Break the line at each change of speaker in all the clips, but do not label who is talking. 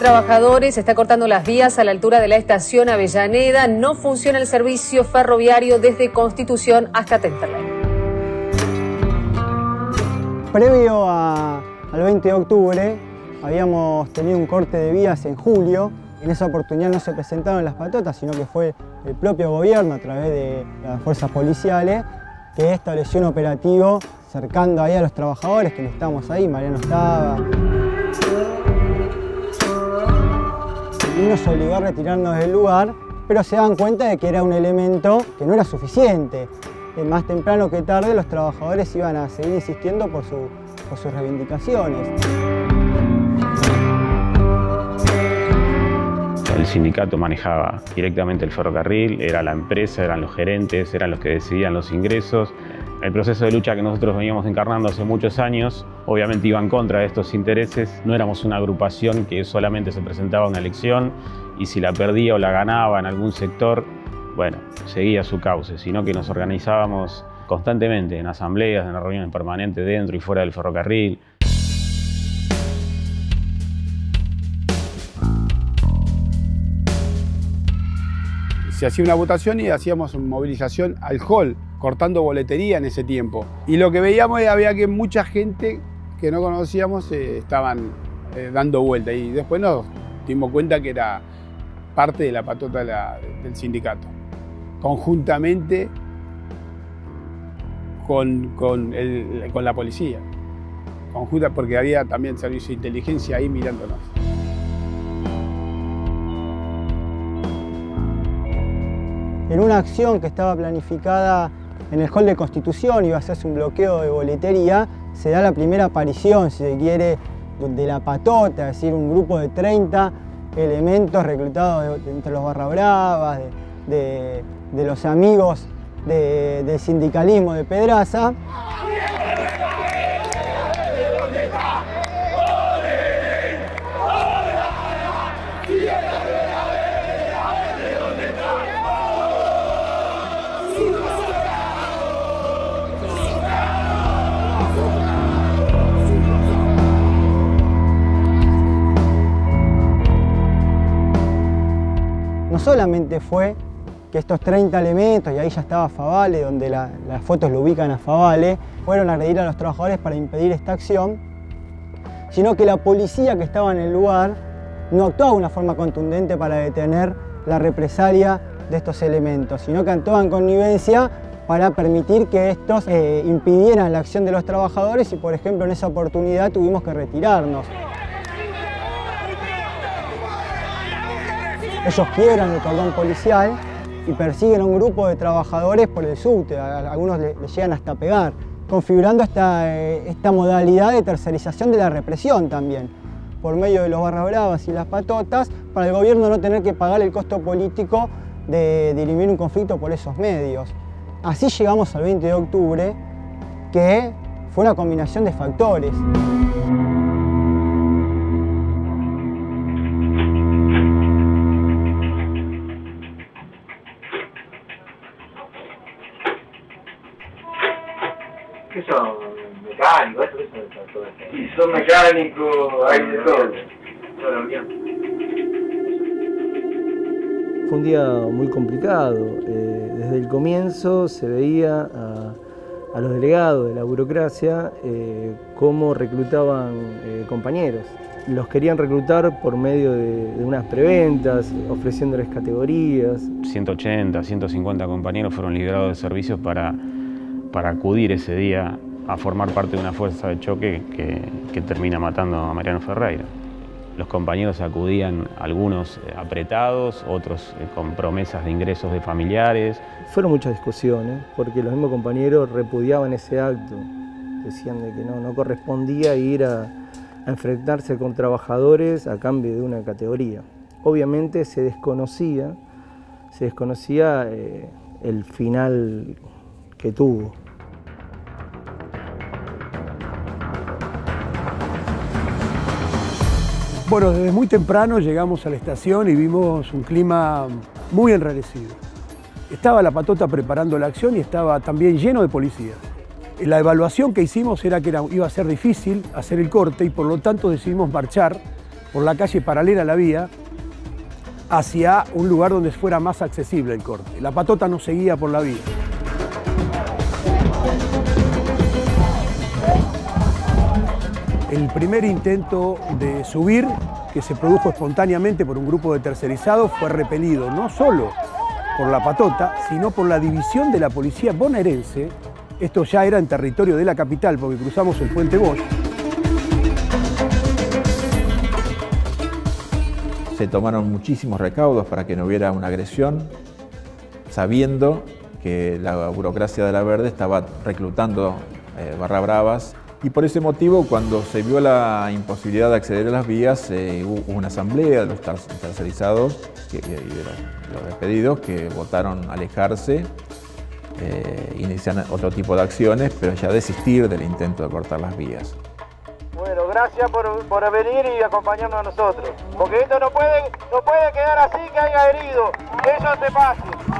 trabajadores está cortando las vías a la altura de la estación Avellaneda. No funciona el servicio ferroviario desde Constitución hasta Temperley.
Previo al 20 de octubre habíamos tenido un corte de vías en julio. En esa oportunidad no se presentaron las patotas, sino que fue el propio gobierno a través de las fuerzas policiales que estableció un operativo cercando ahí a los trabajadores, que no estábamos ahí, Mariano estaba. Y nos obligó a retirarnos del lugar, pero se dan cuenta de que era un elemento que no era suficiente. Más temprano que tarde los trabajadores iban a seguir insistiendo por sus reivindicaciones.
El sindicato manejaba directamente el ferrocarril, era la empresa, eran los gerentes, eran los que decidían los ingresos. El proceso de lucha que nosotros veníamos encarnando hace muchos años, obviamente iba en contra de estos intereses. No éramos una agrupación que solamente se presentaba a una elección y si la perdía o la ganaba en algún sector, bueno, seguía su cauce, sino que nos organizábamos constantemente en asambleas, en reuniones permanentes dentro y fuera del ferrocarril.
Se hacía una votación y hacíamos movilización al hall, cortando boletería en ese tiempo. Y lo que veíamos había que mucha gente que no conocíamos estaban dando vuelta y después nos dimos cuenta que era parte de la patota del sindicato. Conjuntamente con la policía, porque había también servicio de inteligencia ahí mirándonos.
En una acción que estaba planificada en el hall de Constitución, iba a hacerse un bloqueo de boletería, se da la primera aparición, si se quiere, de la patota, es decir, un grupo de 30 elementos reclutados entre los barra bravas, de los amigos del sindicalismo de Pedraza. No solamente fue que estos 30 elementos, y ahí ya estaba Favale, donde las fotos lo ubican a Favale, fueron a agredir a los trabajadores para impedir esta acción, sino que la policía que estaba en el lugar no actuaba de una forma contundente para detener la represalia de estos elementos, sino que actuaba en connivencia para permitir que estos impidieran la acción de los trabajadores y, por ejemplo, en esa oportunidad tuvimos que retirarnos. Ellos quiebran el cordón policial y persiguen a un grupo de trabajadores por el subte, algunos le llegan hasta pegar, configurando esta modalidad de tercerización de la represión también, por medio de los barra bravas y las patotas, para el gobierno no tener que pagar el costo político de dirimir un conflicto por esos medios. Así llegamos al 20 de octubre, que fue una combinación de factores.
¿Qué son? ¿Mecánicos? ¿Qué son todo esto? Sí, son mecánicos, hay de todo. Toda la unión.
Fue un día muy complicado. Desde el comienzo se veía a los delegados de la burocracia cómo reclutaban compañeros. Los querían reclutar por medio de unas preventas, ofreciéndoles categorías. 180, 150 compañeros fueron liberados de servicios para acudir ese día a formar parte de una fuerza de choque que termina matando a Mariano Ferreira. Los compañeros acudían, algunos apretados, otros con promesas de ingresos de familiares. Fueron muchas discusiones, porque los mismos compañeros repudiaban ese acto. Decían de que no correspondía ir a enfrentarse con trabajadores a cambio de una categoría. Obviamente se desconocía el final que tuvo.
Bueno, desde muy temprano llegamos a la estación y vimos un clima muy enrarecido. Estaba la patota preparando la acción y estaba también lleno de policías. La evaluación que hicimos era que iba a ser difícil hacer el corte y por lo tanto decidimos marchar por la calle paralela a la vía hacia un lugar donde fuera más accesible el corte. La patota no seguía por la vía. El primer intento de subir, que se produjo espontáneamente por un grupo de tercerizados, fue repelido no solo por la patota, sino por la división de la policía bonaerense. Esto ya era en territorio de la capital, porque cruzamos el puente Bosch.
Se tomaron muchísimos recaudos para que no hubiera una agresión, sabiendo que la burocracia de la Verde estaba reclutando barra bravas. Y por ese motivo, cuando se vio la imposibilidad de acceder a las vías, hubo una asamblea de los tercerizados y de los despedidos que votaron alejarse, iniciar otro tipo de acciones, pero ya desistir del intento de cortar las vías.
Bueno, gracias por venir y acompañarnos a nosotros, porque esto no puede quedar así, que haya herido, que eso se pase.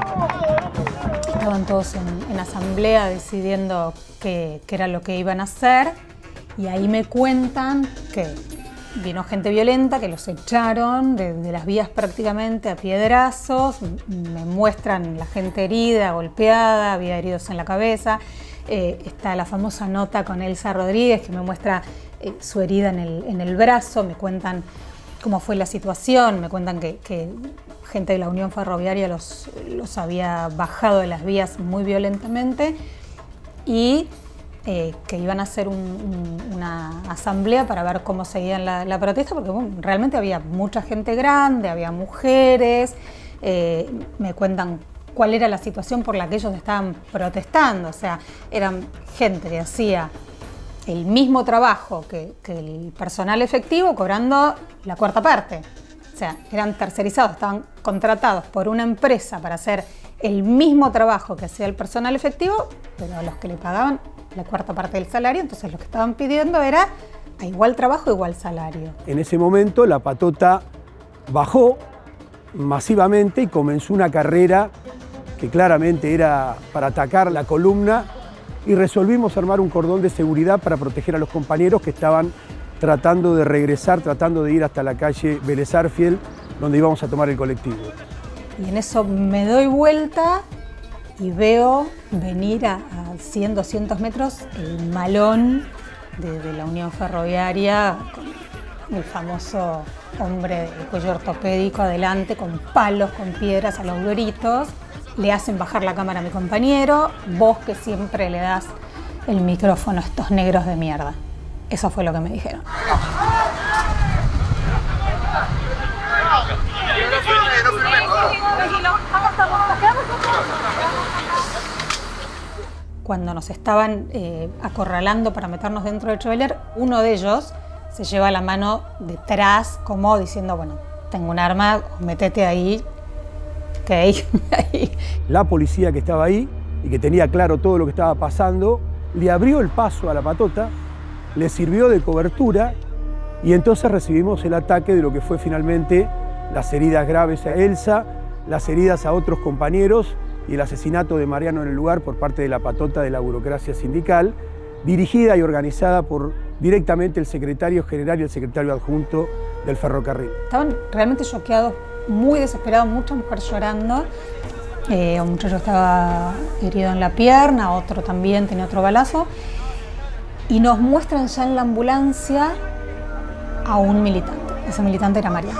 Estaban todos en asamblea decidiendo qué era lo que iban a hacer, y ahí me cuentan que vino gente violenta, que los echaron de las vías prácticamente a piedrazos. Me muestran la gente herida, golpeada, había heridos en la cabeza. Está la famosa nota con Elsa Rodríguez, que me muestra su herida en el brazo. Me cuentan cómo fue la situación, me cuentan que gente de la Unión Ferroviaria los había bajado de las vías muy violentamente, y que iban a hacer una asamblea para ver cómo seguían la protesta, porque bueno, realmente había mucha gente grande, había mujeres. Me cuentan cuál era la situación por la que ellos estaban protestando. O sea, eran gente que hacía el mismo trabajo que el personal efectivo, cobrando la cuarta parte. O sea, eran tercerizados, estaban contratados por una empresa para hacer el mismo trabajo que hacía el personal efectivo, pero a los que le pagaban la cuarta parte del salario. Entonces lo que estaban pidiendo era a igual trabajo, igual salario.
En ese momento la patota bajó masivamente y comenzó una carrera que claramente era para atacar la columna, y resolvimos armar un cordón de seguridad para proteger a los compañeros que estaban tratando de regresar, tratando de ir hasta la calle Vélez Arfiel, donde íbamos a tomar el colectivo.
Y en eso me doy vuelta y veo venir a 100, 200 metros el malón de la Unión Ferroviaria, con el famoso hombre de cuello ortopédico adelante, con palos, con piedras a los gritos. Le hacen bajar la cámara a mi compañero. Vos que siempre le das el micrófono a estos negros de mierda. Eso fue lo que me dijeron. Cuando nos estaban acorralando para meternos dentro del trailer, uno de ellos se lleva la mano detrás, como diciendo, bueno, tengo un arma, métete ahí. Okay.
La policía que estaba ahí y que tenía claro todo lo que estaba pasando, le abrió el paso a la patota, le sirvió de cobertura, y entonces recibimos el ataque de lo que fue finalmente las heridas graves a Elsa, las heridas a otros compañeros y el asesinato de Mariano en el lugar por parte de la patota de la burocracia sindical, dirigida y organizada por directamente el secretario general y el secretario adjunto del ferrocarril.
Estaban realmente choqueados, muy desesperados, muchas mujeres llorando. Un muchacho estaba herido en la pierna, otro también tenía otro balazo. Y nos muestran ya en la ambulancia a un militante. Ese militante era Mariano.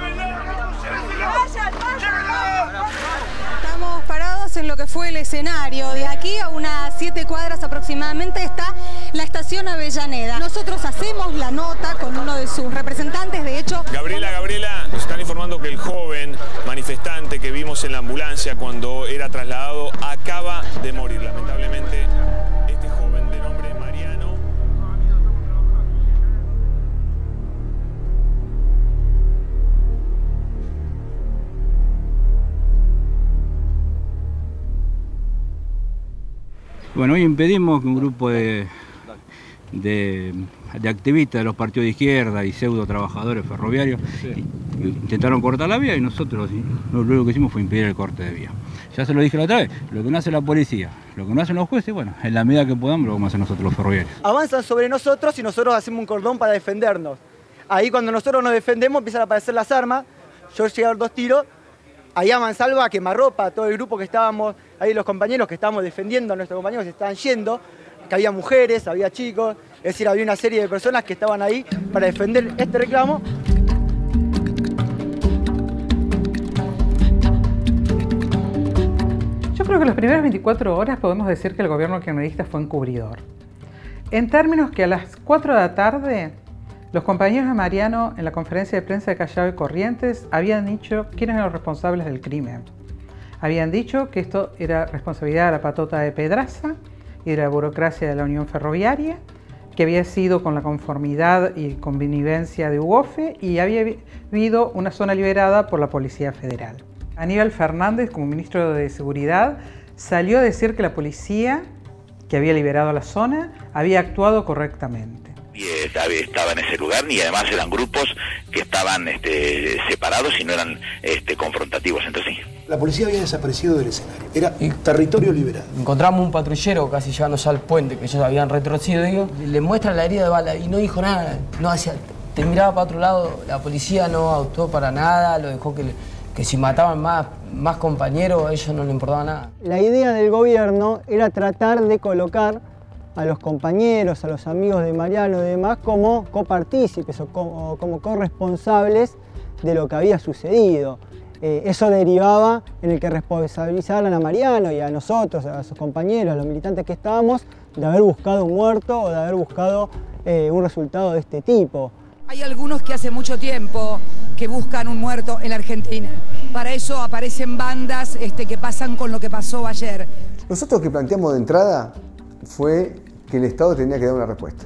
Estamos parados en lo que fue el escenario. De aquí a unas 7 cuadras aproximadamente está la estación Avellaneda. Nosotros hacemos la nota con uno de sus representantes, de hecho...
Gabriela, nos están informando que el joven manifestante que vimos en la ambulancia cuando era trasladado acaba de morir, lamentablemente. Este joven de nombre Mariano...
Bueno, hoy impedimos que un grupo de activistas de los partidos de izquierda y pseudo trabajadores ferroviarios intentaron cortar la vía, y nosotros lo único que hicimos fue impedir el corte de vía. Ya se lo dije la otra vez, lo que no hace la policía, lo que no hacen los jueces, bueno, en la medida que podamos lo vamos a hacer nosotros los ferroviarios.
Avanzan sobre nosotros y nosotros hacemos un cordón para defendernos.
Ahí cuando nosotros nos defendemos empiezan a aparecer las armas, yo llegué a dar 2 tiros, ahí a mansalva, a quemarropa, a todo el grupo que estábamos, ahí los compañeros que estábamos defendiendo a nuestros compañeros que se estaban yendo, que había mujeres, había chicos, es decir, había una serie de personas que estaban ahí para defender este reclamo.
Yo creo que las primeras 24 horas podemos decir que el gobierno kirchnerista fue encubridor. En términos que a las 4 de la tarde, los compañeros de Mariano en la conferencia de prensa de Callao y Corrientes habían dicho quiénes eran los responsables del crimen. Habían dicho que esto era responsabilidad de la patota de Pedraza y de la burocracia de la Unión Ferroviaria, que había sido con la conformidad y connivencia de UOFE y había habido una zona liberada por la Policía Federal. Aníbal Fernández, como ministro de Seguridad, salió a decir que la policía, que había liberado la zona, había actuado correctamente.
Estaba en ese lugar y además eran grupos que estaban separados y no eran confrontativos entre sí.
La policía había desaparecido del escenario, era territorio liberado.
Encontramos un patrullero casi llegándose al puente, que ellos habían retrocedido, digo, le muestran la herida de bala y no dijo nada, no hacía, te miraba para otro lado, la policía no actuó para nada, lo dejó que si mataban más compañeros a ellos no les importaba nada.
La idea del gobierno era tratar de colocar a los compañeros, a los amigos de Mariano y demás como copartícipes o como corresponsables de lo que había sucedido. Eso derivaba en el que responsabilizaran a Mariano y a nosotros, a sus compañeros, a los militantes que estábamos, de haber buscado un muerto o de haber buscado un resultado de este tipo.
Hay algunos que hace mucho tiempo que buscan un muerto en la Argentina. Para eso aparecen bandas que pasan con lo que pasó ayer.
Nosotros lo que planteamos de entrada fue que el Estado tenía que dar una respuesta.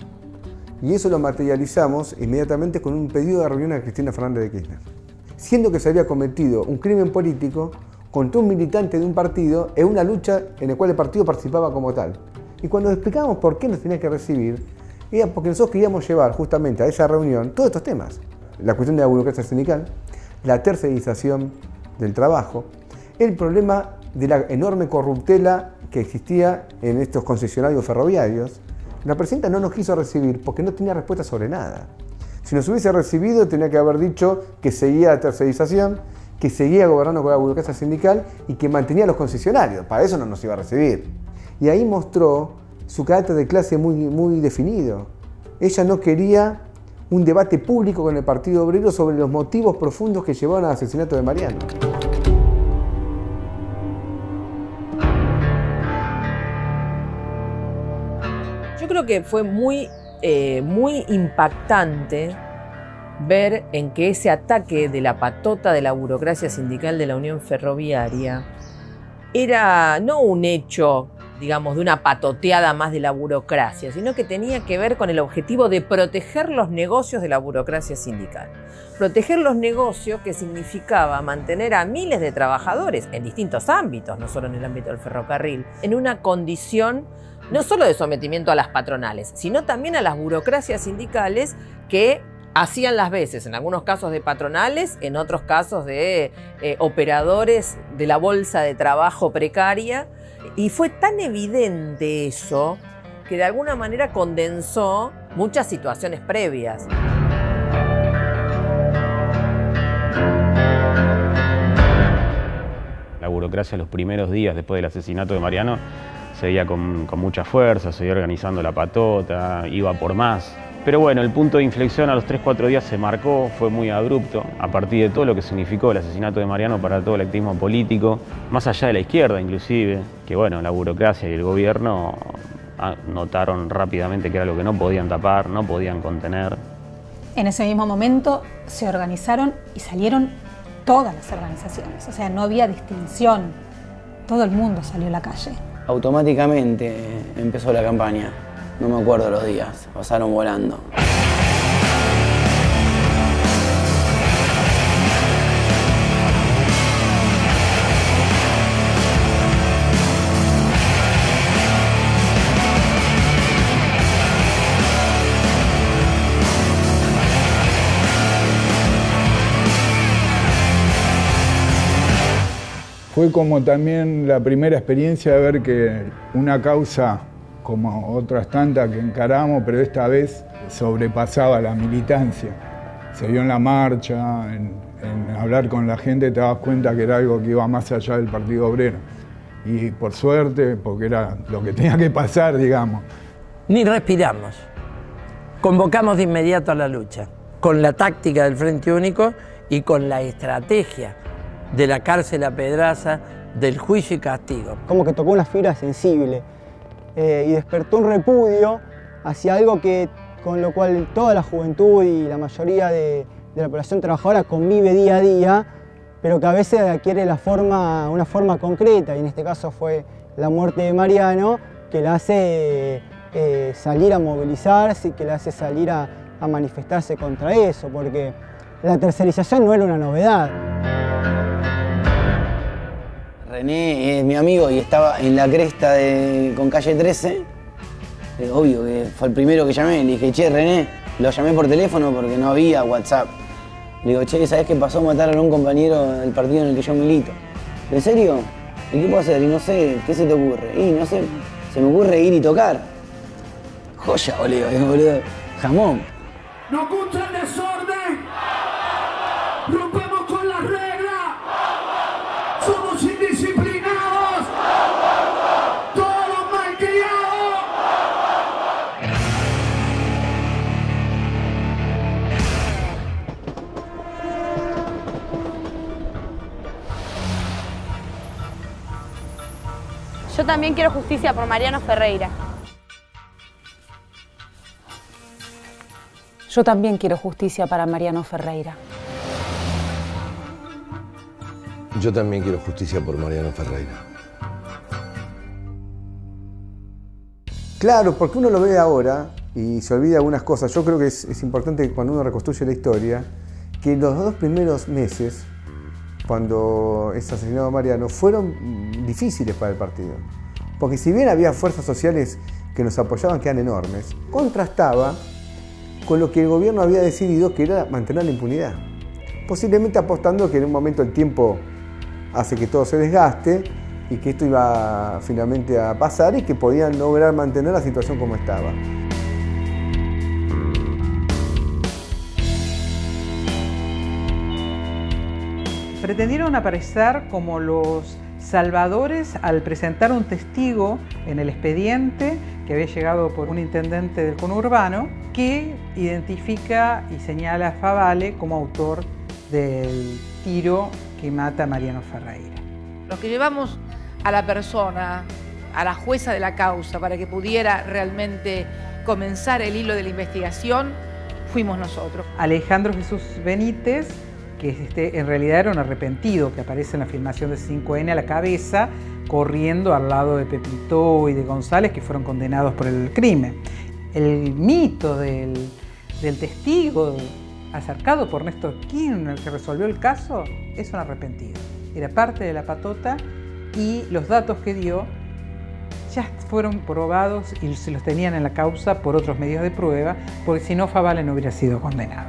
Y eso lo materializamos inmediatamente con un pedido de reunión a Cristina Fernández de Kirchner. Siendo que se había cometido un crimen político contra un militante de un partido en una lucha en la cual el partido participaba como tal. Y cuando explicábamos por qué nos tenía que recibir, era porque nosotros queríamos llevar justamente a esa reunión todos estos temas. La cuestión de la burocracia sindical, la tercerización del trabajo, el problema de la enorme corruptela que existía en estos concesionarios ferroviarios. La presidenta no nos quiso recibir porque no tenía respuesta sobre nada. Si nos hubiese recibido, tenía que haber dicho que seguía la tercerización, que seguía gobernando con la burocracia sindical y que mantenía los concesionarios. Para eso no nos iba a recibir. Y ahí mostró su carácter de clase muy definido. Ella no quería un debate público con el Partido Obrero sobre los motivos profundos que llevaron al asesinato de Mariano.
Yo creo que fue muy impactante ver en que ese ataque de la patota de la burocracia sindical de la Unión Ferroviaria era no un hecho, digamos, de una patoteada más de la burocracia, sino que tenía que ver con el objetivo de proteger los negocios de la burocracia sindical. Proteger los negocios que significaba mantener a miles de trabajadores en distintos ámbitos, no solo en el ámbito del ferrocarril, en una condición no solo de sometimiento a las patronales, sino también a las burocracias sindicales que hacían las veces, en algunos casos de patronales, en otros casos de operadores de la bolsa de trabajo precaria. Y fue tan evidente eso que de alguna manera condensó muchas situaciones previas.
La burocracia los primeros días después del asesinato de Mariano seguía con mucha fuerza, seguía organizando la patota, iba por más. Pero bueno, el punto de inflexión a los 3-4 días se marcó, fue muy abrupto, a partir de todo lo que significó el asesinato de Mariano para todo el activismo político, más allá de la izquierda inclusive, que bueno, la burocracia y el gobierno notaron rápidamente que era lo que no podían tapar, no podían contener.
En ese mismo momento se organizaron y salieron todas las organizaciones, o sea, no había distinción, todo el mundo salió a la calle.
Automáticamente empezó la campaña. No me acuerdo los días, pasaron volando.
Fue como también la primera experiencia de ver que una causa
como otras tantas que encaramos, pero esta vez sobrepasaba la militancia. Se vio en la marcha, en hablar con la gente, te das cuenta que era algo que iba más allá del Partido Obrero. Y por suerte, porque era lo que tenía que pasar, digamos.
Ni respiramos. Convocamos de inmediato a la lucha, con la táctica del Frente Único y con la estrategia de la cárcel a Pedraza, del juicio y castigo.
Como que tocó una fibra sensible y despertó un repudio hacia algo con lo cual toda la juventud y la mayoría de la población trabajadora convive día a día, pero que a veces adquiere una forma concreta, y en este caso fue la muerte de Mariano, que la hace salir a movilizarse y que la hace salir a manifestarse contra eso, porque la tercerización no era una novedad.
René es mi amigo y estaba en la cresta con calle 13. Obvio que fue el primero que llamé. Le dije, che, René, lo llamé por teléfono porque no había WhatsApp. Le digo, che, ¿sabés qué pasó? Mataron a un compañero del partido en el que yo milito. ¿En serio? ¿Y qué puedo hacer? Y no sé, ¿qué se te ocurre? Y no sé, se me ocurre ir y tocar. Joya, boludo, jamón.
¡No gusta el desorden! ¡Rompemos con las reglas! ¡Somos indisciplinados! ¡Todos malcriados!
Yo también quiero justicia por Mariano Ferreira.
Yo también quiero justicia para Mariano Ferreira.
Yo también quiero justicia por Mariano Ferreira.
Claro, porque uno lo ve ahora y se olvida algunas cosas. Yo creo que es importante cuando uno reconstruye la historia, que los 2 primeros meses, cuando es asesinado Mariano, fueron difíciles para el partido. Porque si bien había fuerzas sociales que nos apoyaban, que eran enormes, contrastaba con lo que el gobierno había decidido, que era mantener la impunidad. Posiblemente apostando que en un momento el tiempo hace que todo se desgaste y que esto iba finalmente a pasar y que podían lograr mantener la situación como estaba.
Pretendieron aparecer como los salvadores al presentar un testigo en el expediente que había llegado por un intendente del conurbano que identifica y señala a Favale como autor del tiro que mata a Mariano Ferreira.
Los que llevamos a la persona, a la jueza de la causa, para que pudiera realmente comenzar el hilo de la investigación, fuimos nosotros.
Alejandro Jesús Benítez, que en realidad era un arrepentido, que aparece en la filmación de 5N a la cabeza, corriendo al lado de Pepito y de González, que fueron condenados por el crimen. El mito del testigo acercado por Néstor Kirchner, el que resolvió el caso, es un arrepentido. Era parte de la patota y los datos que dio ya fueron probados y se los tenían en la causa por otros medios de prueba, porque si no, Favale no hubiera sido condenado.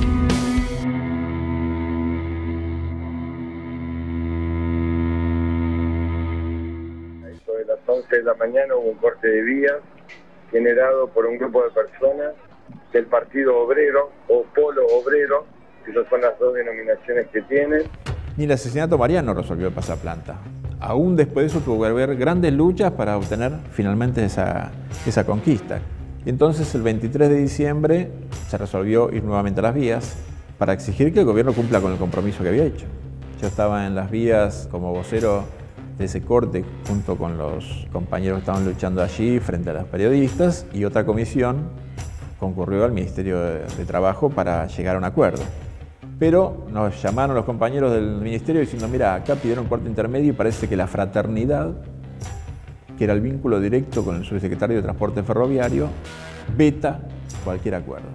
Sobre las 11 de la mañana hubo un corte de vías generado por un grupo de personas del Partido Obrero o Polo Obrero, que esas son las 2 denominaciones que tienen.
Ni el asesinato Mariano resolvió el pasaplanta. Aún después de eso tuvo que haber grandes luchas para obtener finalmente esa conquista. Y entonces el 23 de diciembre se resolvió ir nuevamente a las vías para exigir que el gobierno cumpla con el compromiso que había hecho. Yo estaba en las vías como vocero de ese corte junto con los compañeros que estaban luchando allí frente a los periodistas, y otra comisión concurrió al Ministerio de Trabajo para llegar a un acuerdo. Pero nos llamaron los compañeros del ministerio diciendo, mira, acá pidieron corte intermedio y parece que la fraternidad, que era el vínculo directo con el subsecretario de Transporte Ferroviario, veta cualquier acuerdo.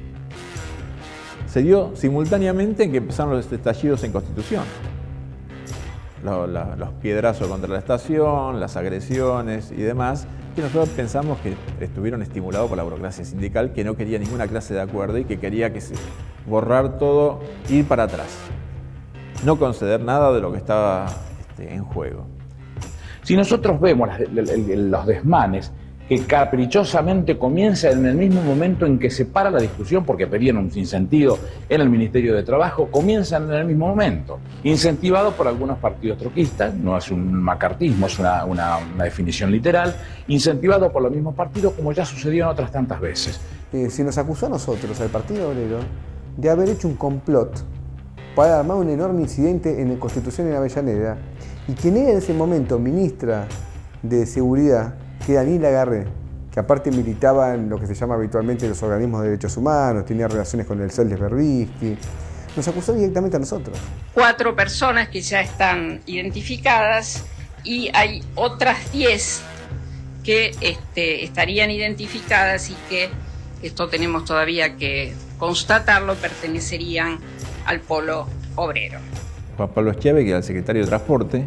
Se dio simultáneamente en que empezaron los estallidos en Constitución. Los piedrazos contra la estación, las agresiones y demás, que nosotros pensamos que estuvieron estimulados por la burocracia sindical, que no quería ninguna clase de acuerdo y que quería que se borrar todo, ir para atrás, no conceder nada de lo que estaba en juego.
Si nosotros vemos los desmanes
que caprichosamente comienza en el mismo momento en que se para la discusión, porque pedían un sinsentido en el Ministerio de Trabajo, comienzan en el mismo momento, incentivado por algunos partidos troquistas, no es un macartismo, es una definición literal, incentivado por los mismos partidos, como ya sucedió en otras tantas veces.
Se nos acusó a nosotros, al Partido Obrero, de haber hecho un complot para armar un enorme incidente en la Constitución en Avellaneda, y quien era en ese momento ministra de Seguridad, que era Anila Garré, que aparte militaba en lo que se llama habitualmente los organismos de derechos humanos, tenía relaciones con el CELDES Berbisky, nos acusó directamente a nosotros.
4 personas que ya están identificadas y hay otras 10 que estarían identificadas y que, esto tenemos todavía que constatarlo, pertenecerían al polo obrero.
Juan Pablo Schiave, que era el secretario de Transporte,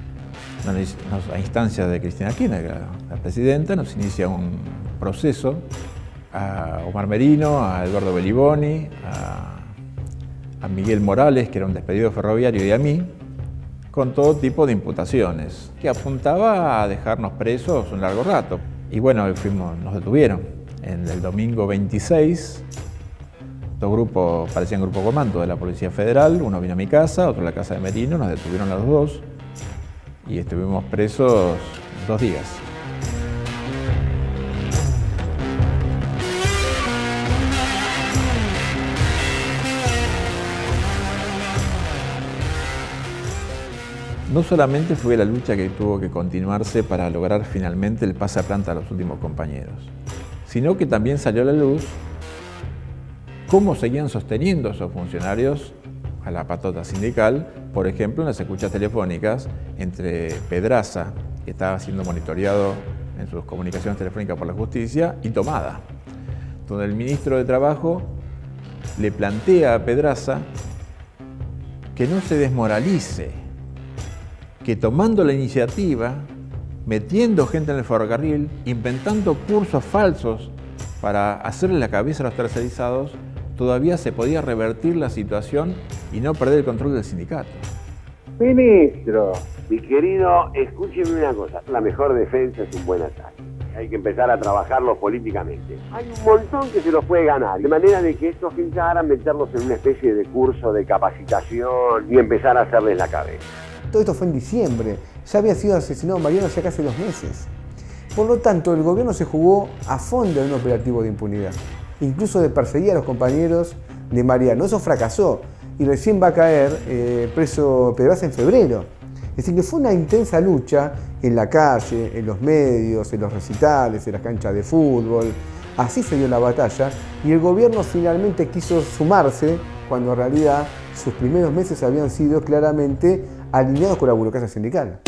a instancias de Cristina Kirchner, la presidenta, nos inicia un proceso a Omar Merino, a Eduardo Beliboni, a Miguel Morales, que era un despedido ferroviario, y a mí, con todo tipo de imputaciones, que apuntaba a dejarnos presos un largo rato. Y bueno, nos detuvieron. En el domingo 26, 2 grupos, parecían grupo comando de la Policía Federal, uno vino a mi casa, otro a la casa de Merino, nos detuvieron los 2 y estuvimos presos 2 días. No solamente fue la lucha que tuvo que continuarse para lograr finalmente el pase a planta a los últimos compañeros, sino que también salió a la luz cómo seguían sosteniendo esos funcionarios a la patota sindical, por ejemplo, en las escuchas telefónicas entre Pedraza, que estaba siendo monitoreado en sus comunicaciones telefónicas por la justicia, y Tomada, donde el ministro de Trabajo le plantea a Pedraza que no se desmoralice, que tomando la iniciativa, metiendo gente en el ferrocarril, inventando cursos falsos para hacerle la cabeza a los tercerizados, todavía se podía revertir la situación y no perder el control del sindicato.
Ministro, mi querido, escúcheme una cosa, la mejor defensa es un buen ataque. Hay que empezar a trabajarlo políticamente. Hay un montón que se los puede ganar, de manera de que estos pensaran meterlos en una especie de curso de capacitación y empezar a hacerles la cabeza.
Todo esto fue en diciembre, ya había sido asesinado Mariano hace casi 2 meses. Por lo tanto, el gobierno se jugó a fondo en un operativo de impunidad, incluso de perseguir a los compañeros de Mariano. Eso fracasó y recién va a caer preso Pedraza en febrero. Es decir, que fue una intensa lucha en la calle, en los medios, en los recitales, en las canchas de fútbol. Así se dio la batalla y el gobierno finalmente quiso sumarse cuando en realidad sus primeros meses habían sido claramente alineados con la burocracia sindical.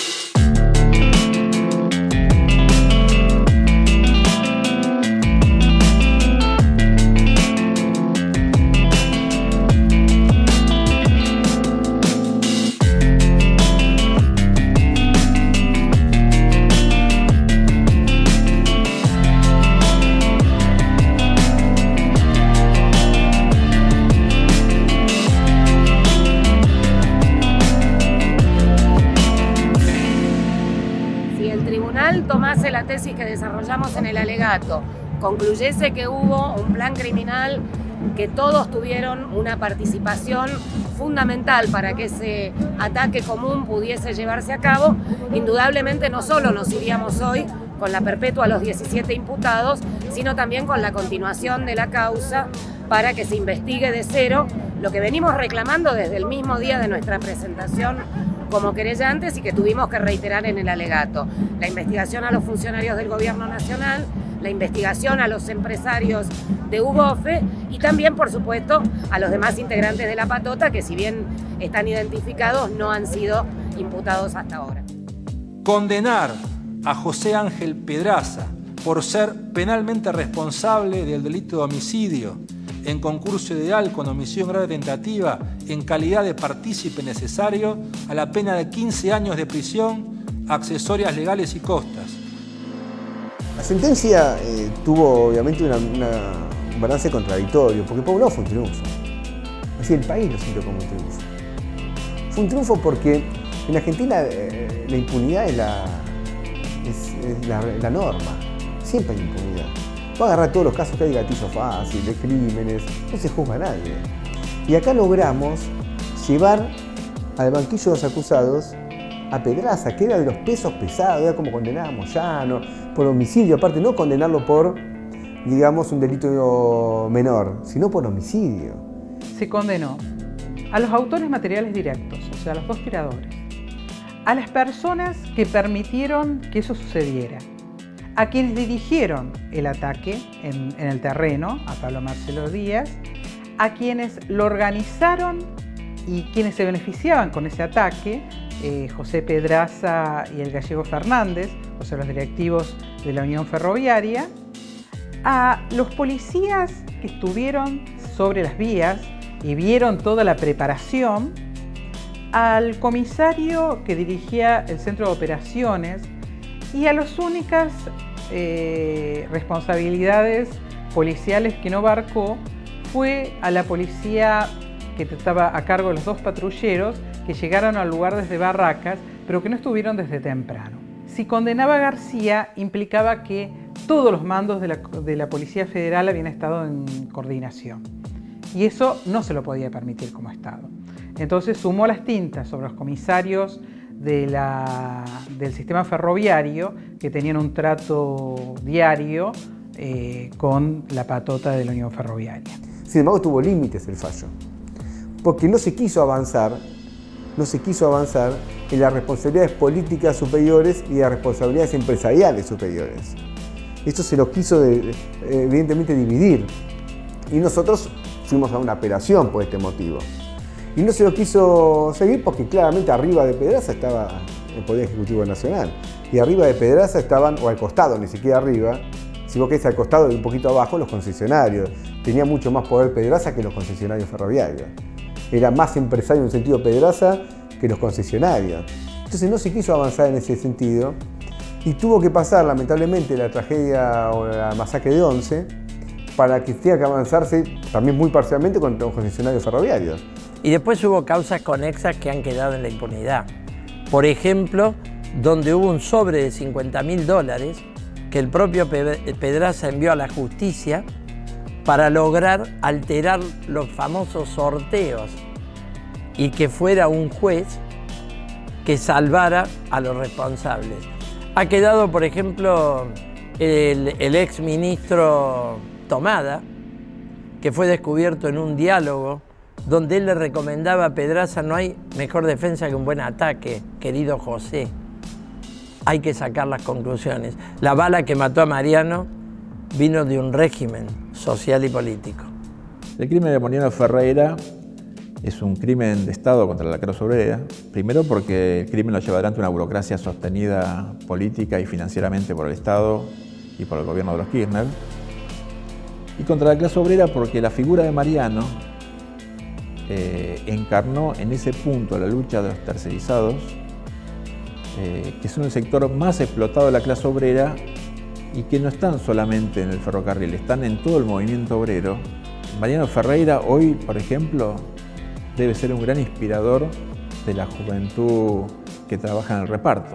Tomase la tesis que desarrollamos en el alegato, concluyese que hubo un plan criminal, que todos tuvieron una participación fundamental para que ese ataque común pudiese llevarse a cabo, indudablemente no solo nos iríamos hoy con la perpetua a los 17 imputados, sino también con la continuación de la causa para que se investigue de cero lo que venimos reclamando desde el mismo día de nuestra presentación como querellantes y que tuvimos que reiterar en el alegato. La investigación a los funcionarios del Gobierno Nacional, la investigación a los empresarios de UGOFE y también, por supuesto, a los demás integrantes de la patota que, si bien están identificados, no han sido imputados hasta ahora.
Condenar a José Ángel Pedraza por ser penalmente responsable del delito de homicidio en concurso ideal con omisión grave tentativa en calidad de partícipe necesario a la pena de 15 años de prisión, accesorias legales y costas.
La sentencia tuvo obviamente un balance contradictorio, porque por un lado fue un triunfo. Así el país lo sintió como un triunfo. Fue un triunfo porque en Argentina la impunidad es es la norma. Siempre hay impunidad. Va a agarrar todos los casos que hay gatillo fácil, de crímenes, no se juzga a nadie. Y acá logramos llevar al banquillo de los acusados a Pedraza, que era de los pesos pesados, era como condenar a Moyano, por homicidio, aparte no condenarlo por, digamos, un delito menor, sino por homicidio.
Se condenó a los autores materiales directos, o sea, a los 2 tiradores, a las personas que permitieron que eso sucediera, a quienes dirigieron el ataque en el terreno, a Pablo Marcelo Díaz, a quienes lo organizaron y quienes se beneficiaban con ese ataque, José Pedraza y el gallego Fernández, o sea, los directivos de la Unión Ferroviaria, a los policías que estuvieron sobre las vías y vieron toda la preparación, al comisario que dirigía el centro de operaciones y a las únicas responsabilidades policiales que no abarcó fue a la policía que estaba a cargo de los 2 patrulleros que llegaron al lugar desde Barracas, pero que no estuvieron desde temprano. Si condenaba a García, implicaba que todos los mandos de la Policía Federal habían estado en coordinación. Y eso no se lo podía permitir como Estado. Entonces sumó las tintas sobre los comisarios del sistema ferroviario, que tenían un trato diario con la patota de la Unión Ferroviaria.
Sin embargo, tuvo límites el fallo, porque no se quiso avanzar en las responsabilidades políticas superiores y las responsabilidades empresariales superiores. Esto se lo quiso evidentemente dividir, y nosotros fuimos a una apelación por este motivo. Y no se lo quiso seguir porque claramente arriba de Pedraza estaba el Poder Ejecutivo Nacional, y arriba de Pedraza estaban, o al costado, ni siquiera arriba, si vos querés al costado y un poquito abajo, los concesionarios. Tenía mucho más poder Pedraza que los concesionarios ferroviarios. Era más empresario en un sentido Pedraza que los concesionarios. Entonces no se quiso avanzar en ese sentido y tuvo que pasar lamentablemente la tragedia o la masacre de Once para que tenga que avanzarse también muy parcialmente con los concesionarios ferroviarios.
Y después hubo causas conexas que han quedado en la impunidad. Por ejemplo, donde hubo un sobre de $50.000 que el propio Pedraza envió a la justicia para lograr alterar los famosos sorteos y que fuera un juez que salvara a los responsables. Ha quedado, por ejemplo, el ex ministro Tomada, que fue descubierto en un diálogo donde él le recomendaba a Pedraza: no hay mejor defensa que un buen ataque, querido José. Hay que sacar las conclusiones. La bala que mató a Mariano vino de un régimen social y político.
El crimen de Mariano Ferreira es un crimen de Estado contra la clase obrera, primero porque el crimen lo lleva adelante una burocracia sostenida política y financieramente por el Estado y por el gobierno de los Kirchner, y contra la clase obrera porque la figura de Mariano encarnó en ese punto la lucha de los tercerizados, que son el sector más explotado de la clase obrera y que no están solamente en el ferrocarril, están en todo el movimiento obrero. Mariano Ferreira hoy, por ejemplo, debe ser un gran inspirador de la juventud que trabaja en el reparto.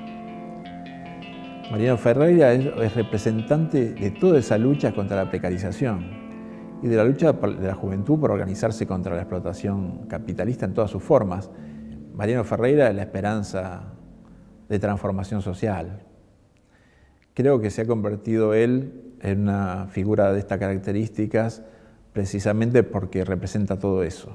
Mariano Ferreira es representante de toda esa lucha contra la precarización y de la lucha de la juventud por organizarse contra la explotación capitalista en todas sus formas. Mariano Ferreira es la esperanza de transformación social. Creo que se ha convertido él en una figura de estas características precisamente porque representa todo eso.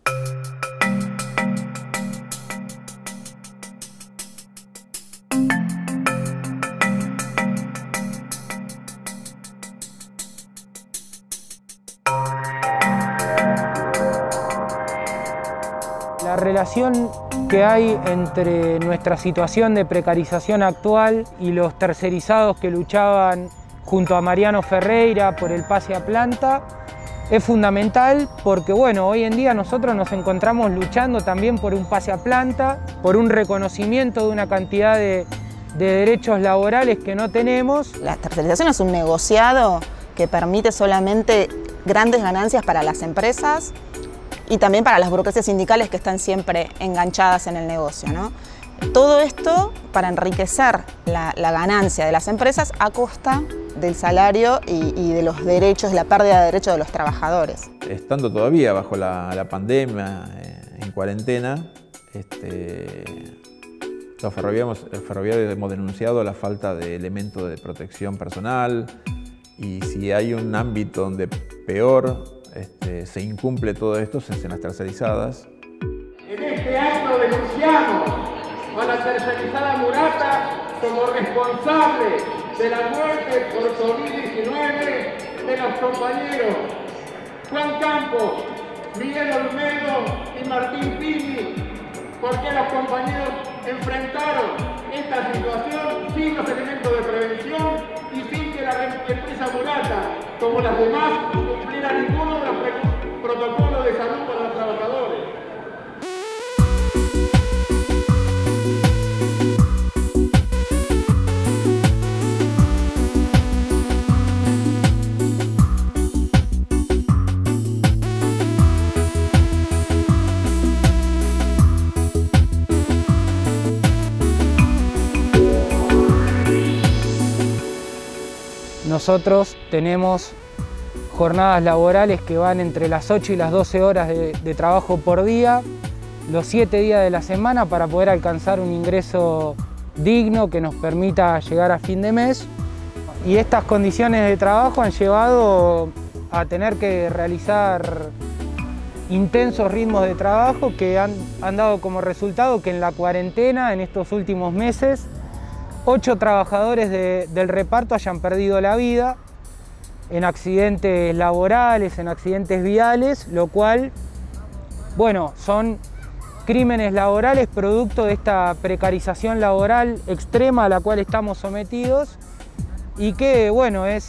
La relación que hay entre nuestra situación de precarización actual y los tercerizados que luchaban junto a Mariano Ferreira por el pase a planta es fundamental porque, bueno, hoy en día nosotros nos encontramos luchando también por un pase a planta, por un reconocimiento de una cantidad de derechos laborales que no tenemos.
La tercerización es un negociado que permite solamente grandes ganancias para las empresas y también para las burocracias sindicales que están siempre enganchadas en el negocio, ¿no? Todo esto para enriquecer la ganancia de las empresas a costa del salario y de los derechos, la pérdida de derechos de los trabajadores.
Estando todavía bajo la pandemia, en cuarentena, los ferroviarios hemos denunciado la falta de elementos de protección personal, y si hay un ámbito donde peor se incumple todo esto es en las tercerizadas.
En este acto denunciamos a la tercerizada Murata como responsable de la muerte por COVID-19 de los compañeros Juan Campos, Miguel Olmedo y Martín Pini, porque los compañeros enfrentaron esta situación sin los elementos de prevención y sin que la empresa Murata, como las demás, cumpliera ninguno de los protocolos de salud para los trabajadores.
Nosotros tenemos jornadas laborales que van entre las 8 y las 12 horas de trabajo por día, los 7 días de la semana, para poder alcanzar un ingreso digno que nos permita llegar a fin de mes. Y estas condiciones de trabajo han llevado a tener que realizar intensos ritmos de trabajo que han dado como resultado que en la cuarentena, en estos últimos meses, 8 trabajadores del reparto hayan perdido la vida en accidentes laborales, en accidentes viales, lo cual, bueno, son crímenes laborales producto de esta precarización laboral extrema a la cual estamos sometidos y que, bueno, es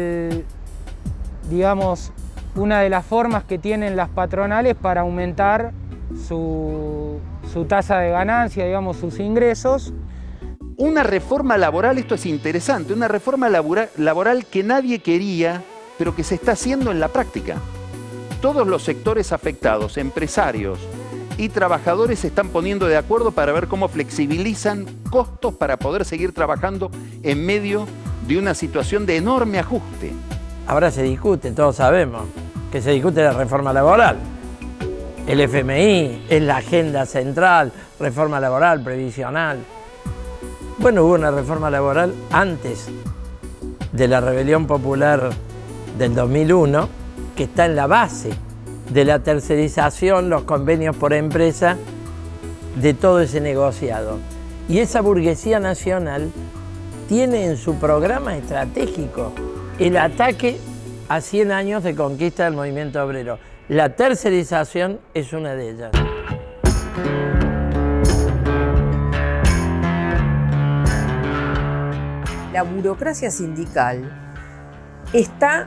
digamos, una de las formas que tienen las patronales para aumentar su tasa de ganancia, digamos, sus ingresos.
Una reforma laboral, esto es interesante, una reforma laboral que nadie quería, pero que se está haciendo en la práctica. Todos los sectores afectados, empresarios y trabajadores, se están poniendo de acuerdo para ver cómo flexibilizan costos para poder seguir trabajando en medio de una situación de enorme ajuste.
Ahora se discute, todos sabemos, que se discute la reforma laboral. El FMI es la agenda central, reforma laboral, previsional. Bueno, hubo una reforma laboral antes de la rebelión popular del 2001, que está en la base de la tercerización, los convenios por empresa, de todo ese negociado. Y esa burguesía nacional tiene en su programa estratégico el ataque a 100 años de conquista del movimiento obrero. La tercerización es una de ellas.
La burocracia sindical está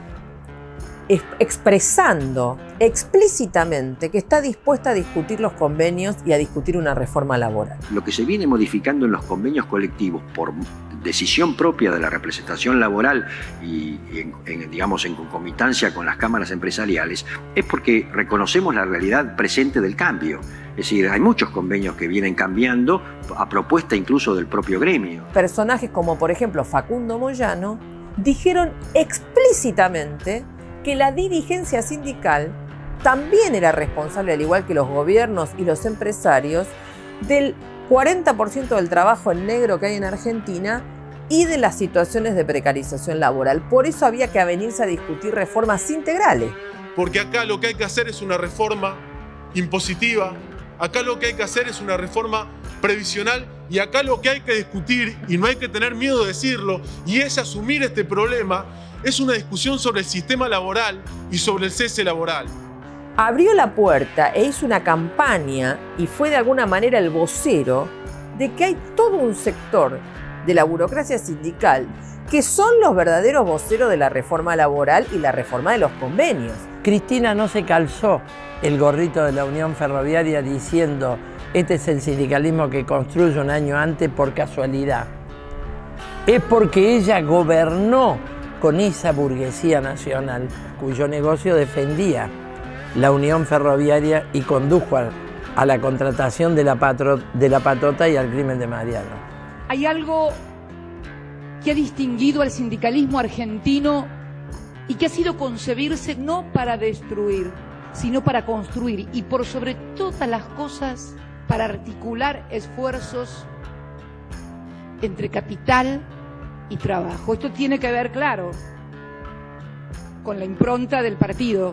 expresando explícitamente que está dispuesta a discutir los convenios y a discutir una reforma laboral.
Lo que se viene modificando en los convenios colectivos por decisión propia de la representación laboral y digamos, en concomitancia con las cámaras empresariales, es porque reconocemos la realidad presente del cambio. Es decir, hay muchos convenios que vienen cambiando a propuesta incluso del propio gremio.
Personajes como, por ejemplo, Facundo Moyano, dijeron explícitamente que la dirigencia sindical también era responsable, al igual que los gobiernos y los empresarios, del 40% del trabajo en negro que hay en Argentina y de las situaciones de precarización laboral. Por eso había que venirse a discutir reformas integrales.
Porque acá lo que hay que hacer es una reforma impositiva, acá lo que hay que hacer es una reforma previsional y acá lo que hay que discutir, y no hay que tener miedo de decirlo, y es asumir este problema, es una discusión sobre el sistema laboral y sobre el cese laboral.
Abrió la puerta e hizo una campaña y fue de alguna manera el vocero de que hay todo un sector de la burocracia sindical que son los verdaderos voceros de la reforma laboral y la reforma de los convenios.
Cristina no se calzó el gorrito de la Unión Ferroviaria diciendo este es el sindicalismo que construye un año antes por casualidad. Es porque ella gobernó con esa burguesía nacional cuyo negocio defendía la Unión Ferroviaria y condujo a la contratación de la patota y al crimen de Mariano.
Hay algo que ha distinguido al sindicalismo argentino y que ha sido concebirse no para destruir, sino para construir y por sobre todas las cosas para articular esfuerzos entre capital y trabajo. Esto tiene que ver, claro, con la impronta del partido.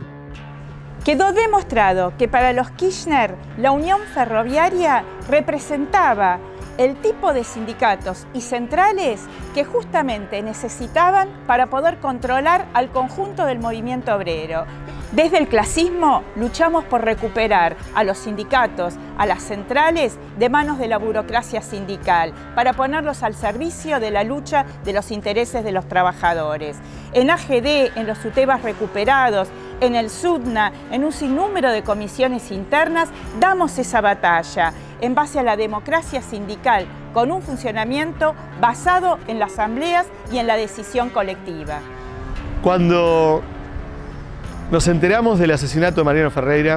Quedó demostrado que para los Kirchner la Unión Ferroviaria representaba el tipo de sindicatos y centrales que justamente necesitaban para poder controlar al conjunto del movimiento obrero. Desde el clasismo luchamos por recuperar a los sindicatos, a las centrales, de manos de la burocracia sindical, para ponerlos al servicio de la lucha de los intereses de los trabajadores. En AGD, en los UTEBAs recuperados, en el SUTNA, en un sinnúmero de comisiones internas, damos esa batalla en base a la democracia sindical, con un funcionamiento basado en las asambleas y en la decisión colectiva.
Cuando nos enteramos del asesinato de Mariano Ferreira,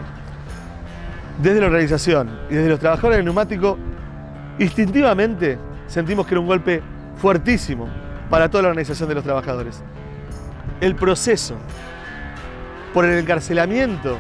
desde la organización y desde los trabajadores del neumático, instintivamente sentimos que era un golpe fuertísimo para toda la organización de los trabajadores. El proceso por el encarcelamiento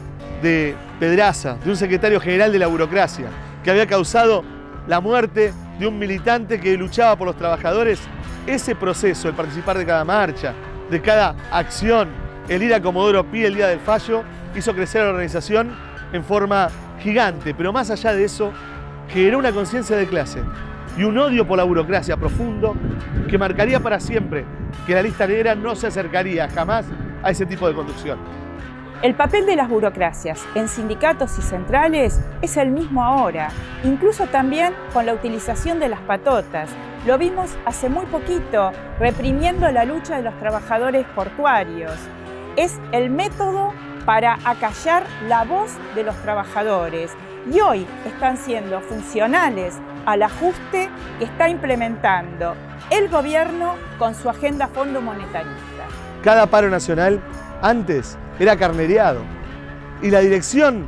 de Pedraza, de un secretario general de la burocracia, que había causado la muerte de un militante que luchaba por los trabajadores, ese proceso, el participar de cada marcha, de cada acción, el ir a Comodoro Pi el día del fallo, hizo crecer a la organización en forma gigante, pero más allá de eso, generó una conciencia de clase y un odio por la burocracia profundo que marcaría para siempre que la lista negra no se acercaría jamás a ese tipo de conducción.
El papel de las burocracias en sindicatos y centrales es el mismo ahora, incluso también con la utilización de las patotas. Lo vimos hace muy poquito, reprimiendo la lucha de los trabajadores portuarios. Es el método para acallar la voz de los trabajadores y hoy están siendo funcionales al ajuste que está implementando el gobierno con su agenda fondo monetarista.
Cada paro nacional antes era carnereado y la dirección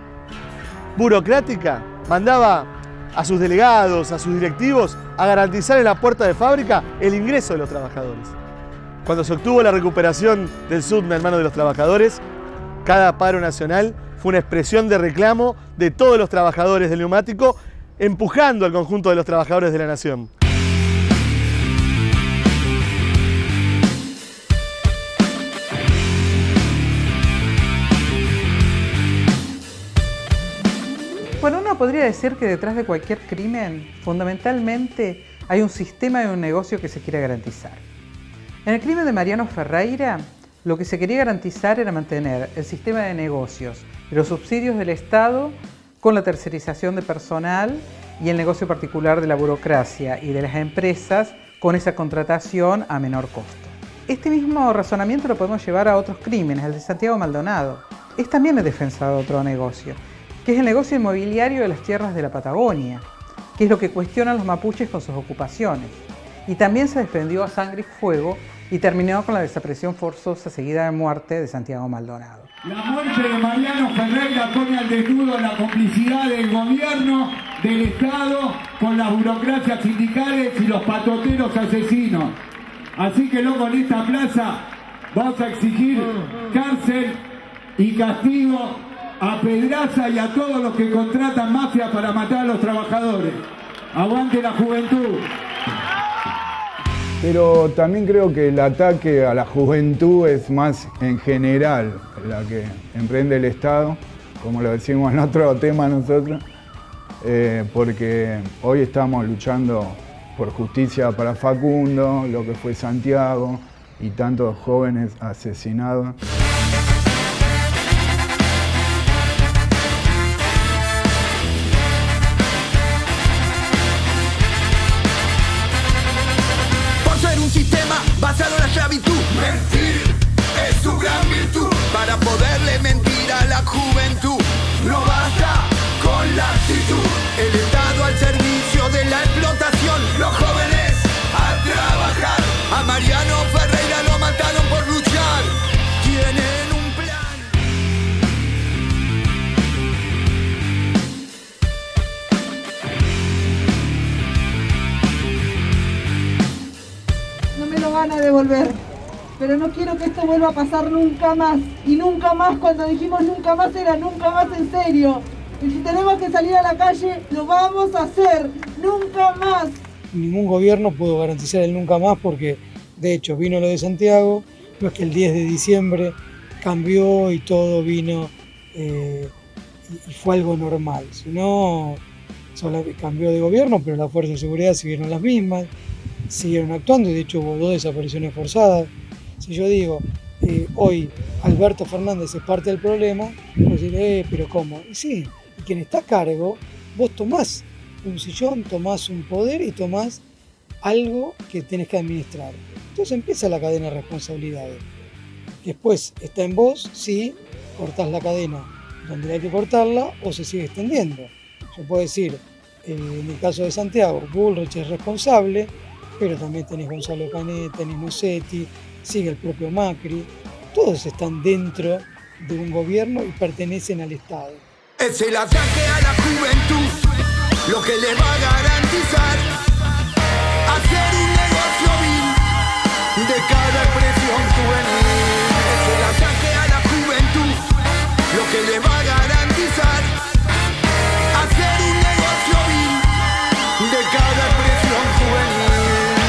burocrática mandaba a sus delegados, a sus directivos, a garantizar en la puerta de fábrica el ingreso de los trabajadores. Cuando se obtuvo la recuperación del SUTNA en manos de los trabajadores, cada paro nacional fue una expresión de reclamo de todos los trabajadores del neumático, empujando al conjunto de los trabajadores de la nación.
Bueno, uno podría decir que detrás de cualquier crimen, fundamentalmente, hay un sistema y un negocio que se quiere garantizar. En el crimen de Mariano Ferreira, lo que se quería garantizar era mantener el sistema de negocios y los subsidios del Estado con la tercerización de personal y el negocio particular de la burocracia y de las empresas con esa contratación a menor costo. Este mismo razonamiento lo podemos llevar a otros crímenes, el de Santiago Maldonado. Es también en defensa de otro negocio, que es el negocio inmobiliario de las tierras de la Patagonia, que es lo que cuestionan los mapuches con sus ocupaciones. Y también se defendió a sangre y fuego y terminó con la desaparición forzosa seguida de muerte de Santiago Maldonado.
La muerte de Mariano Ferreira pone al desnudo la complicidad del gobierno, del Estado, con las burocracias sindicales y los patoteros asesinos. Así que luego en esta plaza vamos a exigir cárcel y castigo a Pedraza y a todos los que contratan mafias para matar a los trabajadores. ¡Aguante la juventud!
Pero también creo que el ataque a la juventud es más en general la que emprende el Estado, como lo decimos en otro tema nosotros, porque hoy estamos luchando por justicia para Facundo, lo que fue Santiago y tantos jóvenes asesinados.
Basado en la esclavitud, mentir es su gran virtud. Para poderle mentir a la juventud, no basta con la actitud. El Estado al servicio de la explotación, los jóvenes a trabajar. A Mariano Ferreira lo mataron por luchar. Tienen un plan.
volver. Pero no quiero que esto vuelva a pasar nunca más. Y nunca más, cuando dijimos nunca más, era nunca más en serio. Y si tenemos que salir a la calle, lo vamos a hacer. Nunca más.
Ningún gobierno pudo garantizar el nunca más porque, de hecho, vino lo de Santiago. No es que el 10 de diciembre cambió y todo vino y fue algo normal. Sino, solo cambió de gobierno, pero las fuerzas de seguridad siguieron las mismas, siguieron actuando y de hecho hubo 2 desapariciones forzadas. Si yo digo, hoy Alberto Fernández es parte del problema, pues diré, pero ¿cómo? Y sí, y quien está a cargo, vos tomás un sillón, tomás un poder y tomás algo que tenés que administrar. Entonces empieza la cadena de responsabilidades. Después está en vos si cortás la cadena donde hay que cortarla o se sigue extendiendo. Yo puedo decir, en el caso de Santiago, Bullrich es responsable, pero también tenés Gonzalo Canet, tenés Musetti, sigue el propio Macri. Todos están dentro de un gobierno y pertenecen al Estado.
Es el ataque a la juventud lo que le va a garantizar hacer un negocio vil de cada expresión juvenil. Es el ataque a la juventud lo que le va a garantizar hacer un negocio vil de cada expresión juvenil.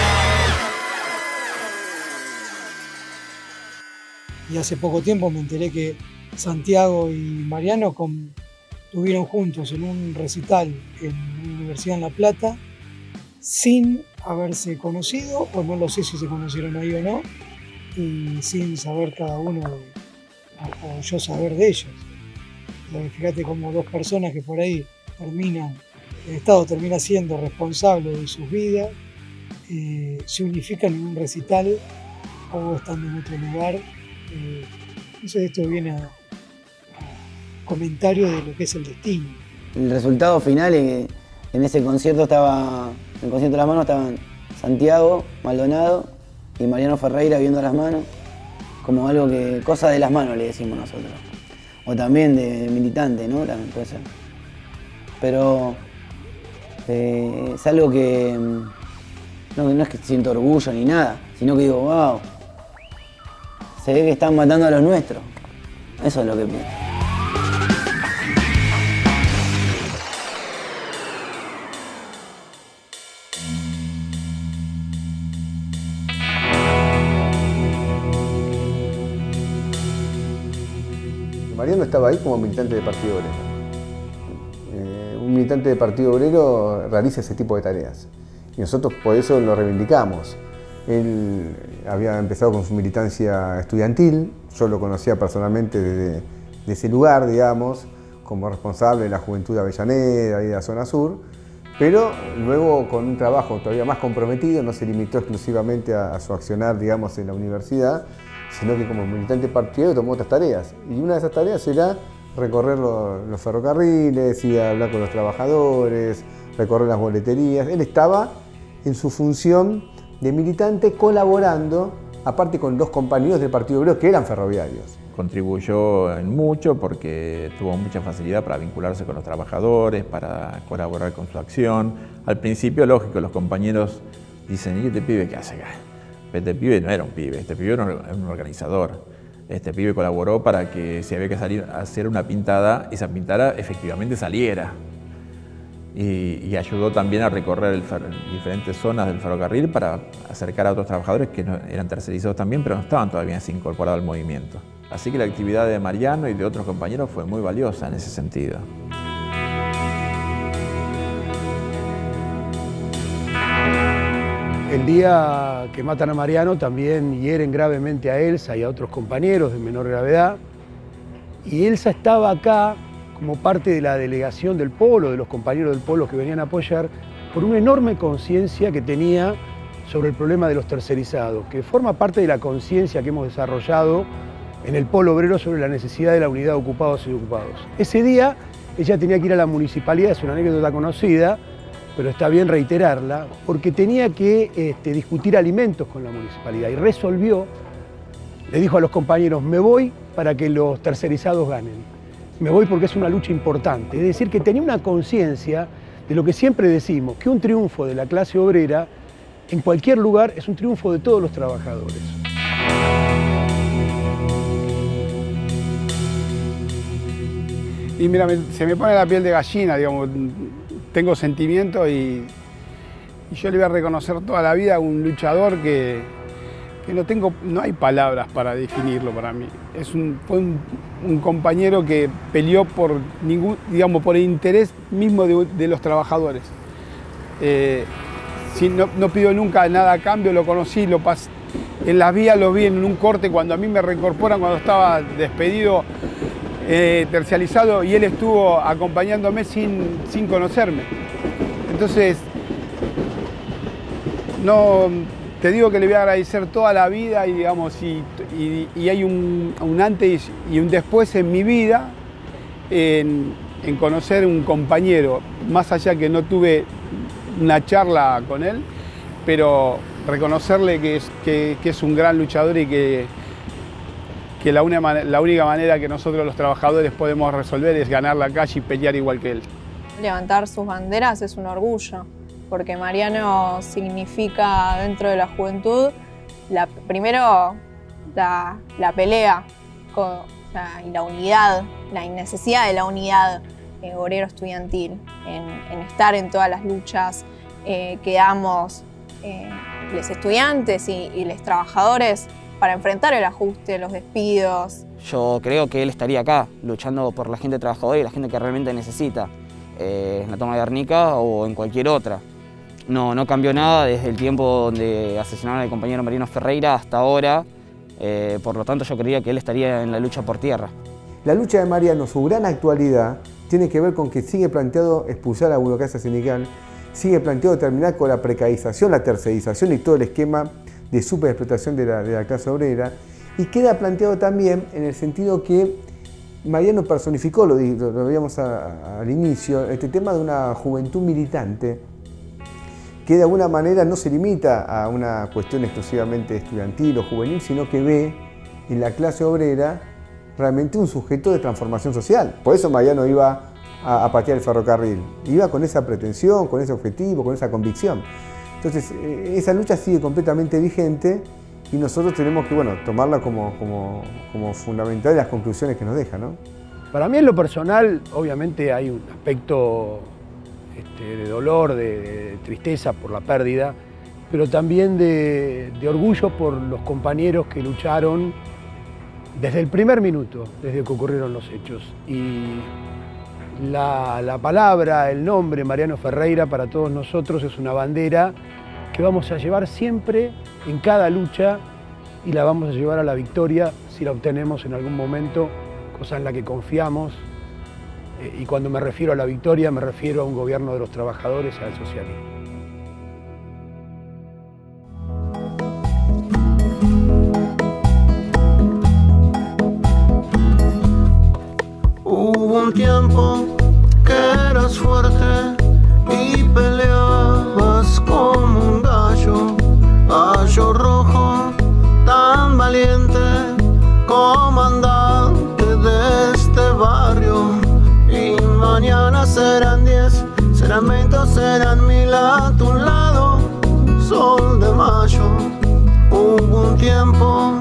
Y hace poco tiempo me enteré que Santiago y Mariano estuvieron juntos en un recital en una universidad en La Plata sin haberse conocido, o no lo sé si se conocieron ahí o no, y sin saber cada uno, o yo saber de ellos. Fíjate cómo 2 personas que por ahí el Estado termina siendo responsable de sus vidas, se unifican en un recital o estando en otro lugar. Entonces esto viene a comentario de lo que es el destino.
El resultado final en ese concierto en el concierto de las manos estaban Santiago, Maldonado y Mariano Ferreira viendo las manos, como algo que, cosa de las manos le decimos nosotros. O también de militante, ¿no? También puede ser. Pero es algo que no es que siento orgullo ni nada, sino que digo, wow, se ve que están matando a los nuestros. Eso es lo que pienso.
Mariano estaba ahí como militante de Partido Obrero. Un militante de Partido Obrero realiza ese tipo de tareas y nosotros por eso lo reivindicamos. Él había empezado con su militancia estudiantil, yo lo conocía personalmente de ese lugar, digamos, como responsable de la Juventud de Avellaneda y de la zona sur, pero luego con un trabajo todavía más comprometido, no se limitó exclusivamente a su accionar, digamos, en la universidad, sino que como militante partidario tomó otras tareas. Y una de esas tareas era recorrer los ferrocarriles, ir a hablar con los trabajadores, recorrer las boleterías. Él estaba en su función de militante colaborando, aparte con 2 compañeros del Partido Obrero que eran ferroviarios.
Contribuyó en mucho porque tuvo mucha facilidad para vincularse con los trabajadores, para colaborar con su acción. Al principio, lógico, los compañeros dicen, ¿y este pibe qué hace acá? Este pibe no era un pibe, este pibe era un organizador. Este pibe colaboró para que si había que salir a hacer una pintada, esa pintada efectivamente saliera. Y ayudó también a recorrer diferentes zonas del ferrocarril para acercar a otros trabajadores que eran tercerizados también, pero no estaban todavía incorporados al movimiento. Así que la actividad de Mariano y de otros compañeros fue muy valiosa en ese sentido.
El día que matan a Mariano también hieren gravemente a Elsa y a otros compañeros de menor gravedad. Y Elsa estaba acá como parte de la delegación del Polo, de los compañeros del Polo que venían a apoyar, por una enorme conciencia que tenía sobre el problema de los tercerizados, que forma parte de la conciencia que hemos desarrollado en el Polo Obrero sobre la necesidad de la unidad de ocupados y desocupados. Ese día ella tenía que ir a la municipalidad, es una anécdota conocida, pero está bien reiterarla, porque tenía que discutir alimentos con la municipalidad y resolvió, le dijo a los compañeros, me voy para que los tercerizados ganen. Me voy porque es una lucha importante. Es decir, que tenía una conciencia de lo que siempre decimos, que un triunfo de la clase obrera en cualquier lugar, es un triunfo de todos los trabajadores.
Y mira, se me pone la piel de gallina, digamos, tengo sentimiento y yo le voy a reconocer toda la vida a un luchador que no hay palabras para definirlo para mí. Fue un compañero que peleó por por el interés mismo de los trabajadores. No pidió nunca nada a cambio, lo conocí, en las vías lo vi en un corte cuando a mí me reincorporan, cuando estaba despedido, tercializado, y él estuvo acompañándome sin conocerme. Entonces, te digo que le voy a agradecer toda la vida y hay un antes y un después en mi vida en conocer un compañero, más allá que no tuve una charla con él, pero reconocerle que es un gran luchador y que la única manera que nosotros los trabajadores podemos resolver es ganar la calle y pelear igual que él.
Levantar sus banderas es un orgullo, porque Mariano significa dentro de la juventud, primero la pelea y la unidad, la necesidad de la unidad obrero estudiantil, en estar en todas las luchas que damos los estudiantes y los trabajadores para enfrentar el ajuste, los despidos.
Yo creo que él estaría acá, luchando por la gente trabajadora y la gente que realmente necesita, en la toma de Guernica o en cualquier otra. No cambió nada desde el tiempo donde asesinaron al compañero Mariano Ferreira hasta ahora, por lo tanto yo creía que él estaría en la lucha por tierra.
La lucha de Mariano, su gran actualidad, tiene que ver con que sigue planteado expulsar a la burocracia sindical, sigue planteado terminar con la precarización, la tercerización y todo el esquema de superexplotación de la clase obrera, y queda planteado también en el sentido que Mariano personificó, lo veíamos al inicio, este tema de una juventud militante que de alguna manera no se limita a una cuestión exclusivamente estudiantil o juvenil, sino que ve en la clase obrera realmente un sujeto de transformación social. Por eso Mariano iba a patear el ferrocarril, iba con esa pretensión, con ese objetivo, con esa convicción. Entonces, esa lucha sigue completamente vigente y nosotros tenemos que tomarla como fundamental las conclusiones que nos deja, ¿no?
Para mí en lo personal, obviamente hay un aspecto de dolor, de tristeza por la pérdida, pero también de orgullo por los compañeros que lucharon desde el primer minuto, desde que ocurrieron los hechos. Y la palabra, el nombre Mariano Ferreira para todos nosotros es una bandera que vamos a llevar siempre en cada lucha y la vamos a llevar a la victoria si la obtenemos en algún momento, cosa en la que confiamos. Y cuando me refiero a la victoria, me refiero a un gobierno de los trabajadores y al socialismo.
Hubo un tiempo que eras fuerte y peleabas como un gallo rojo, tan valiente, comandante de este barrio. Y mañana serán 10, serán 20, serán 1000 a tu lado, sol de mayo. Hubo un tiempo